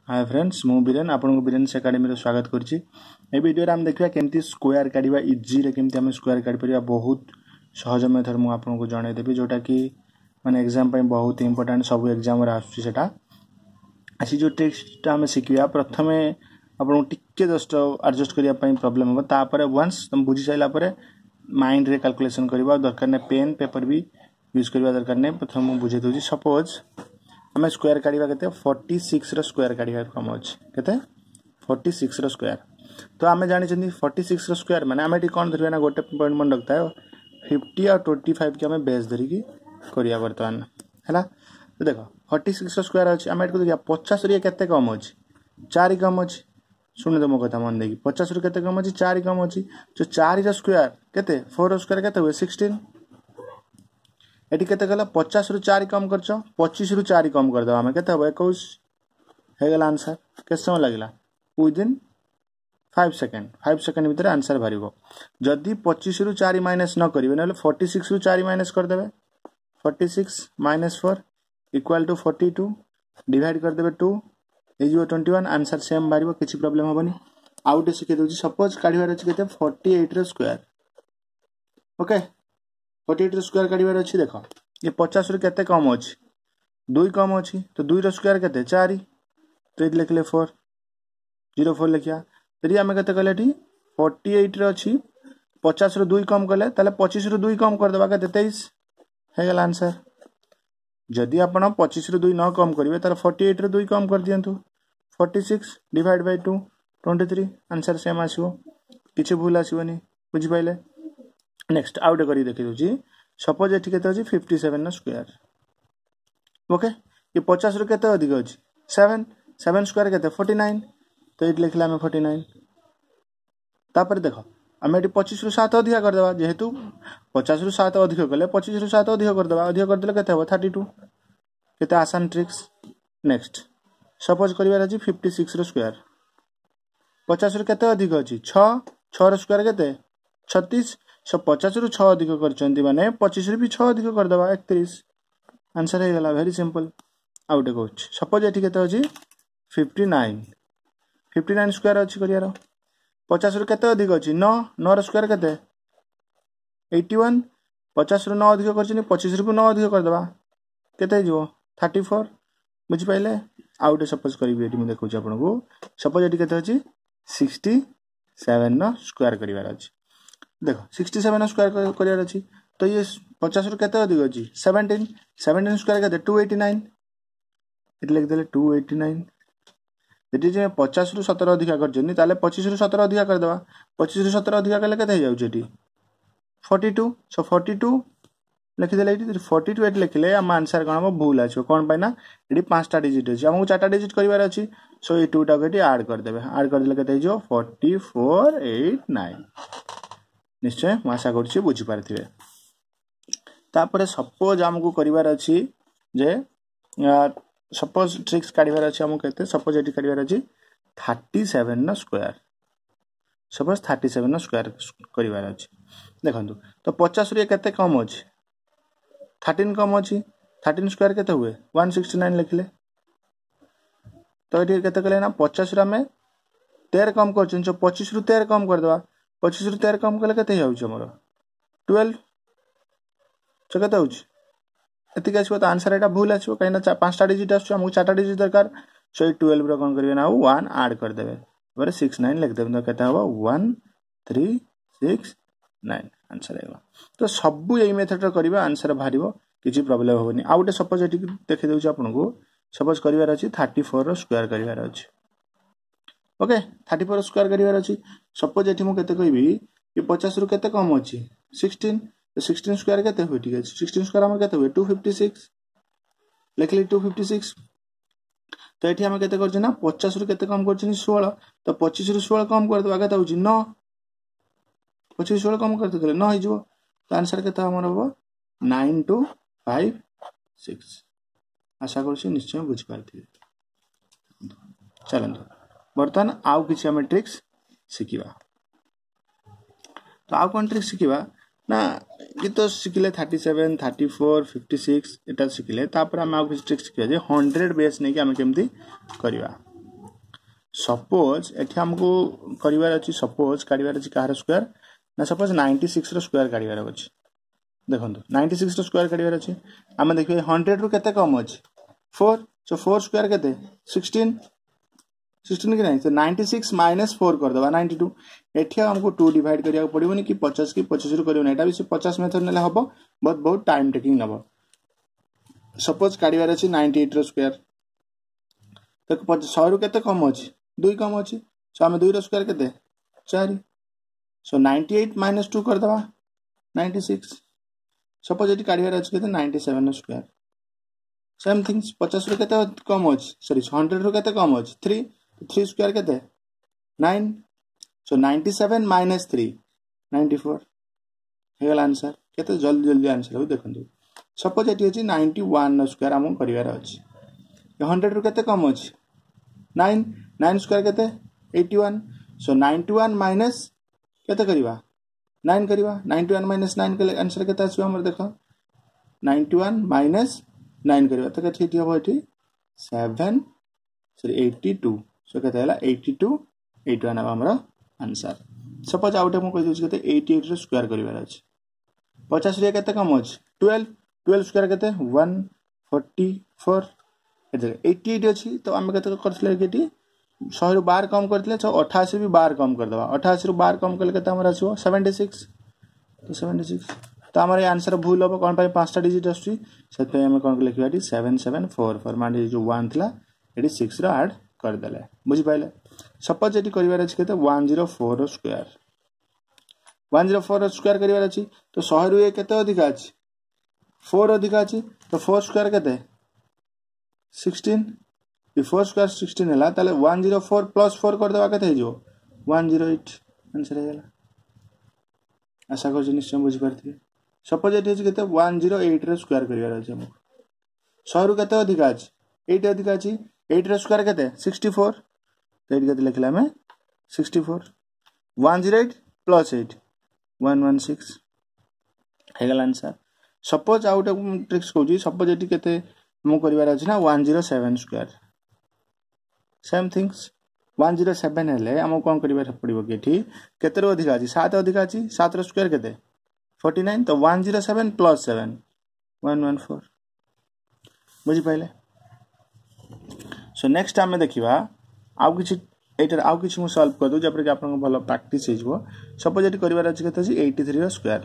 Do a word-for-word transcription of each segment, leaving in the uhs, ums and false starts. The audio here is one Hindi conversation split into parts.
हाय फ्रेंड्स मु बीरेन आपन बीरेन एकेडमी स्वागत करछि। ए वीडियो रे हम देखिबा केमती स्क्वायर काढिबा इजी रे केमती हम स्क्वायर काढि परिबा बहुत सहज मेथड मु आपन को जणाइ देबी जोटा कि माने एग्जाम पय बहुत इंपोर्टेंट सब एग्जाम रे आछि सेटा आसी जो टेक्स्ट हम सिखिया प्रथमे आपन टिके जस्ट एडजस्ट करिया पय प्रॉब्लम हो ता परे वंस तुम बुझि साइला परे माइंड रे कैलकुलेशन करबा दरकार ने पेन पेपर भी यूज करबा दरकार ने प्रथम मु बुझे दोजी। सपोज हमें स्क्वायर काढिबा केते छियालीस रो स्क्वायर काढिबा कम अछि केते छियालीस रो स्क्वायर। तो हमें जानि जंदी छियालीस रो स्क्वायर माने हमें टी कोन धरबे ना गोटे पॉइंट मन रखता है पचास और पच्चीस के हमें बेस धरि की करिया वर्तमान हैला। तो देखो छियालीस रो स्क्वायर अछि हमें को देखिया पचास रे केते कम अछि चार कम अछि। सुन दे मो कथा मन देखि पचास रो केते कम अछि चार कम अछि जो चार रो स्क्वायर केते चार रो स्क्वायर केते हुए सोलह एटी केते गला पचास रु चार कम करछो पच्चीस रु चार कम कर दबा हमें केते हो इक्कीस हे गेला आंसर के समय लागिला विद इन पाँच सेकंड पाँच सेकंड भीतर आंसर भरिबो। जदी पच्चीस रु चार माइनस न करिवे नले छियालीस रु चार माइनस कर देबे छियालीस माइनस चार इक्वल टू बयालीस डिवाइड कर देबे दो ए जो इक्कीस आंसर सेम भरिबो किछि प्रॉब्लम होबनी। आउट सिखे दोजी सपोज काढिबार अछि केते अड़तालीस रो स्क्वायर ओके अड़तालीस रो स्क्वायर काढिबार अछि देखो ये पचास रु केते कम अछि दो कम अछि तो दो रो स्क्वायर केते चार तो इट लिखले चार शून्य चार लिखिया तरी हमें केते कहले टी अड़तालीस रो अछि पचास रु दो कम करले ताले पच्चीस रु दो कम कर देबा केते तेईस हे गेल आंसर। जदी आपण पच्चीस रु दो न कम करिवे तार अड़तालीस रु दो कम कर दियंतु छियालीस डिवाइड बाय दो तेईस आंसर सेम आसीबो किछि भूल आसीबोनी बुझि पाइले। नेक्स्ट आउट करी देखि दोजी सपोज एठी केते अछि सत्तावन नो स्क्वायर ओके ये पचास रु केते अधिक अछि सात सात स्क्वायर केते उनचास तो इट लिखला हम उनचास तापर देखो हम एठी पच्चीस रु सात अधिक कर देबा जेहेतु पचास रु सात अधिक करले पच्चीस रु सात अधिक कर देबा अधिक कर देले केते हो बत्तीस केते आसान ट्रिक्स। नेक्स्ट सपोज करिवार अछि छप्पन रो स्क्वायर पचास रु केते अधिक अछि छह छह रो स्क्वायर केते छत्तीस सो पचास रु छह अधिक करचंती माने पच्चीस रु भी छह अधिक कर दबा इकतीस आंसर हे गेला वेरी सिंपल आउट कोच। सपोज एठी केते अछि उनसठ उनसठ स्क्वायर अछि करियारो पचास रु केते अधिक अछि नौ नौ रो स्क्वायर केते इक्यासी पचास रु नौ अधिक करचनी पच्चीस रु नौ अधिक कर दबा केते जो चौंतीस बुझि पाइले आउट सपोज करिवे एठी म देखौ छी आपन को सपोज एठी केते अछि सरसठ नो स्क्वायर करिवार अछि देखो सड़सठ स्क्वायर करियार अछि तो ये पचास रु केते अधिक अछि सत्रह सत्रह स्क्वायर केते दो सौ नवासी इट लिख देले दो सौ नवासी यदि जे पचास रु सत्रह अधिक करजनी ताले पच्चीस रु सत्रह अधिक कर देबा पच्चीस रु सत्रह अधिक कले केते जाउ जेटी बयालीस सो बयालीस लिखि देले एटी बयालीस एट लिखले हम आंसर कोन हम भूल आछो कोन पाइना एटी पांचटा डिजिट अछि हमहु चारटा डिजिट करिवार अछि सो ए टू टा केटी ऐड कर देबे ऐड कर देले केते जो चौवालीस नवासी निश्चय मु आशा करछि बुझि पारथिबे। तापरे सपोज हमकु करिवार अछि जे सपोज ट्रिक्स काढिवार अछि हमकु केते सपोज एटी करिवार अछि सैंतीस नो स्क्वायर सपोज सैंतीस नो स्क्वायर करिवार अछि देखंतु तो पचास रु केते कम अछि तेरह कम अछि तेरह स्क्वायर केते हुए एक सौ उनहत्तर लिखले तो एटी केते कले ना पचास रु में तेरह कम करछन जो पच्चीस रु तेरह कम कर देबा पच्चीस रु तेरह कम कले केते जाउछ हमर बारह छ केते होउछ एति के आछो त आंसर एटा भूल आछो कहिना पांचटा डिजिट आछो हमहु चारटा डिजिट दरकार सो बारह रो कोन करिवे ना एक ऐड कर देबे बारे उनहत्तर लिख देबे तो केते होबो एक तीन छह नौ आंसर आइबो। तो सब एई मेथड रो करिवे आंसर भारिबो किछि प्रॉब्लम होबनी। आउट सपोज एटी देखि देउछ आपन को सपोज करिवार अछि चौंतीस रो स्क्वायर करिवार अछि ओके चौंतीस रो स्क्वायर करिवार अछि सपोज एठी मु केते कहबी ये पचास रु केते कम अछि सोलह तो सोलह स्क्वायर केते होय ठीक अछि सोलह स्क्वायर हमर केते होय दो सौ छप्पन लिखली दो सौ छप्पन तो एठी हम केते करछ ना पचास रु केते कम करछनी सोलह तो पच्चीस रु सोलह कम कर देबा केते होछि नौ पच्चीस सोलह कम करते गले नौ हिजो तो आंसर केते हमर होबो नौ टू पाँच छह आशा करछि निश्चय बुझ पारथिबे। चलंतु बर्तन आउ किछि हम ट्रिक्स सिखिबा तो आउ कोन ट्रिक्स सिखिबा ना कि तो सिखिले सैंतीस चौंतीस छप्पन एटा सिखिले तापर हम आउ किछि ट्रिक्स सिखिबा जे सौ बेस नै कि हम केमती करिबा सपोज एठी हमको करिवार अछि सपोज काढिवार अछि कार स्क्वायर ना सपोज नाइंटी सिक्स रो स्क्वायर काढिवार अछि देखंतु नाइंटी सिक्स रो स्क्वायर काढिवार अछि हम देखिए हंड्रेड रो केते कम अछि फोर सो फोर स्क्वायर केते सिक्सटीन सिक्सटीन कि नहीं तो नाइंटी सिक्स माइनस फोर कर दबा नाइंटी टू एठी हमको टू डिवाइड करिया पड़िबोनी कि पचास कि पच्चीस रो करियो एटा भी से पचास मेथड नेले हबो बहुत बहुत टाइम टेकिंग नबो सपोज काढिवार अछि नाइंटी एट रो स्क्वायर तो सौ रो केते कम अछि टू कम अछि सो हम टू रो स्क्वायर केते four so ninety eight minus two कर दबा नाइंटी सिक्स सपोज एटी काढिवार अछि केते नाइंटी सेवन रो स्क्वायर सेम थिंग्स पचास रो केते कम अछि सॉरी हंड्रेड रो केते कम अछि थ्री थ्री स्क्वायर केते nine so ninety seven minus three ninety four हे गेल आंसर केते जल्दी जल्दी आंसर हो देखंतु सपोज एटी अछि नाइंटी वन रो स्क्वायर हम करिवार अछि हंड्रेड रो केते कम अछि नाइन नाइन स्क्वायर केते eighty one so ninety one minus केते करिवा नाइन करिवा नाइंटी वन माइनस नाइन के आंसर केते आछो हमर देखो नाइंटी वन माइनस नाइन करिवा त केते ठीक हबो eighty seven sorry eighty two so केते हला एटी टू एटी वन हमर आंसर सपोज आउटे मु कहि दोछि केते एटी एट रो स्क्वायर करिवार अछि पचास रे केते कम अछि ट्वेल्व ट्वेल्व स्क्वायर केते one forty four eighty eight अछि तो हम केते करथले केटी सौ रो बार कम करथले तो अठासी भी बार कम कर दबा अठासी रो बार कम करले केते हमर आछो सेवेंटी सिक्स तो सेवेंटी सिक्स तो हमर आंसर भूल हो कोन पाई पांचटा डिजिट आछी सेत पे हम कोन लिखिबा टी सेवन सेवन फोर फोर माने जो वन थला एटी सिक्स रो ऐड कर देले बुझि पाइले सपोज एटी करिवार अछि केते वन जीरो फोर रो स्क्वायर वन जीरो फोर रो स्क्वायर करिवार अछि तो सौ रो ए केते अधिक अछि फोर अधिक अछि तो फोर स्क्वायर केते सिक्सटीन फोर स्क्वायर सिक्सटीन हला ताले one zero four plus four कर देबा केते जो वन जीरो एट आंसर हेला आशा कर निश्चय बुझि पारथि सपोज एटी अछि केते वन जीरो एट रो स्क्वायर करिवार अछि हम सौ रो केते अधिक अछि एट अधिक अछि एट रो स्क्वायर केते सिक्सटी फोर तो एट केते लिखला में sixty four one zero eight plus eight one one six हे गेल आंसर सपोज आउट ट्रिक्स कहूजी सपोज एटी केते मु करिवार अछि ना one zero seven square same things one zero seven हेले हम कोन करिवार पड़िबो केठी केते रो अधिक अछि सात अधिक अछि सात रो स्क्वायर केते फोर्टी नाइन तो one zero seven plus seven one one four बुझि पाइले सो नेक्स्ट हम देखिबा आउ किछि एटर आउ किछि मु सॉल्व कर दउ जपर कि आपन भलो प्रैक्टिस हेजबो सपोज एटी करिवार अछि केते अछि एटी थ्री रो स्क्वायर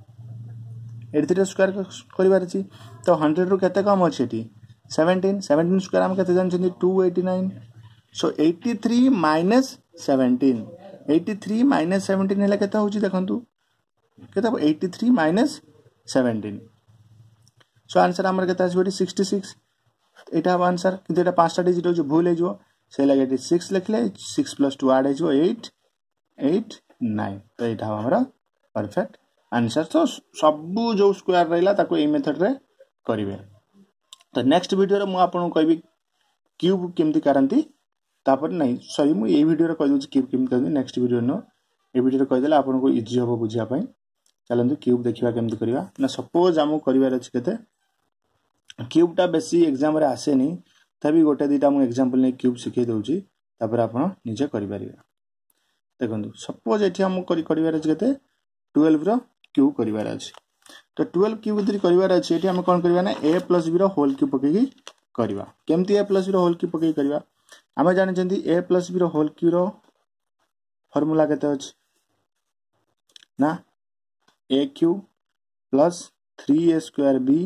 एटी थ्री रो स्क्वायर करिवार अछि तो हंड्रेड रो केते कम अछि एटी सेवेंटीन सेवेंटीन स्क्वायर हम केते जानछन two eighty nine so eighty three minus seventeen eighty three minus seventeen हेला केते होची देखंतु केते eighty three minus seventeen so answer हमर केते आसी सिक्सटी सिक्स एटा आंसर किंतु एटा पांचटा डिजिट हो भूल हेजो से लगे सिक्स लिखले सिक्स प्लस टू ऐड हेजो एट एट नाइन तो एटा हमरा परफेक्ट आंसर तो सब जो स्क्वायर रहला ताको ए मेथड रे करिवे तो नेक्स्ट वीडियो रे मु आपन कहबी क्यूब केमती करंती तापर नहीं सॉरी मु ए वीडियो रे कह दउ क्यूब केमती करंती नेक्स्ट वीडियो नो ए वीडियो रे कह देला आपन को इजी हो बुझिया पई चलंतु क्यूब देखिबा केमती करिवा ना सपोज हमु करिवार अछि केते क्यूब टा बेसी एग्जाम रे आसे नहीं तभी गोटे दीटा मु एग्जांपल नै क्यूब सिखै दउची तापर आपन निजे करि परिबा देखंतु सपोज एठी हम करि करिवार अछि केते ट्वेल्व रो क्यूब करिवार अछि तो ट्वेल्व क्यूब जदि करिवार अछि एठी हम कोन करिवा ना a प्लस b रो होल क्यूब पकेगी करिवा केमती a प्लस b रो होल क्यूब पकेगी करिवा हम जानि जंती a प्लस b रो होल क्यूब रो फार्मूला केते अछि ना a cube plus three a square b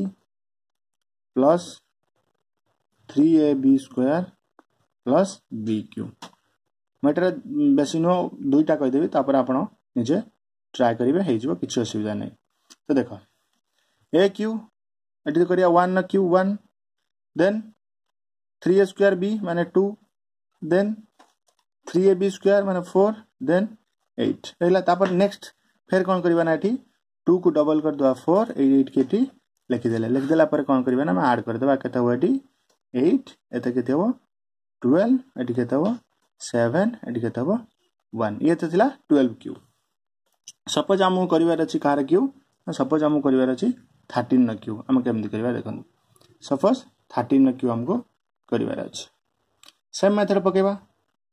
plus three A B square plus b cube मटर बेसी नो दुईटा कहि देबी तापर आपण निजे ट्राई करिवे हे जिवो किछ असुविधा नै तो देखो a क्यूब एटी करिया वन न cube one then three a square b माने two then three A B square माने फोर देन एट रहला तापर नेक्स्ट फिर कोन करिवा ना एठी टू को डबल कर दवा फोर एट के टी लिखि देले लिखि देला पर कोन करिवा ना हम ऐड कर देबा केते हो एठी एट एते केते हो ट्वेल्व एटी केते हो सेवन एटी केते हो वन ये तो थिला ट्वेल्व क्यूब सपोज हम करिवार अछि कार क्यूब सपोज हम करिवार अछि थर्टीन न क्यूब हम केमति करिवा देखन सपोज थर्टीन न क्यूब हमको करिवार अछि सेम मेथड पकेबा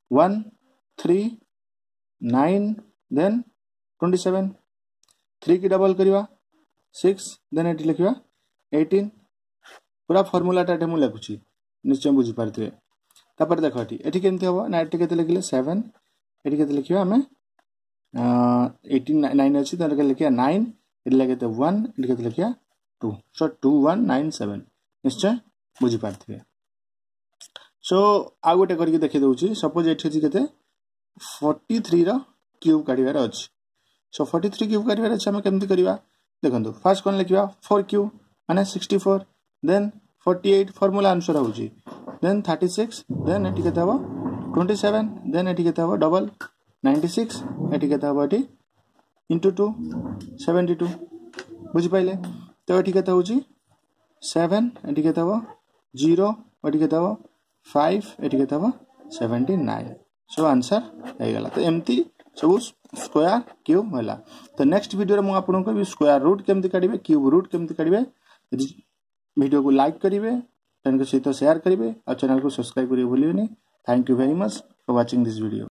one three nine then twenty seven three की डबल करवा सिक्स देन ये लिखा एटीन पूरा फर्मूलाटा ये मुझे लिखुची निश्चय बुझीपारे तापर देख ये केमती हम ना ये के लिखे सेवेन ये के लिखा आम एटीन नाइन अच्छी तो लिखा नाइन ये लगे वन ये लिखा two so two one nine seven निश्चय बुझीपारे सो आ गोटे करके देखी दूसरी सपोज ये के फोर्टी थ्री क्यूब काढ़ार अच्छी सो फोर्टी थ्री क्यूब काढ़ार अच्छे आम केमती करवा देखो फास्ट कौन लिखा फोर क्यूब माने sixty four then forty eight formula answer होची देन थर्टी सिक्स देन ये केते हबो ट्वेंटी सेवन देन ये केते हबो डबल नाइंटी सिक्स ये केते हबो eighty into two seventy two बुझी पाइले तो ये केते होची सेवन ये केते हबो जीरो ये केते हबो फाइव ये केते हबो सेवेंटी नाइन सो आंसर हो गला तो एमती सब स्क्वायर क्यूब होला तो नेक्स्ट वीडियो रे मु आपन को स्क्वायर रूट केमती काढिबे क्यूब रूट केमती काढिबे वीडियो को लाइक करिवे चैनल को सहित शेयर करिवे और चैनल को सब्सक्राइब करिवे भूलिबेनी thank you very much for watching this video.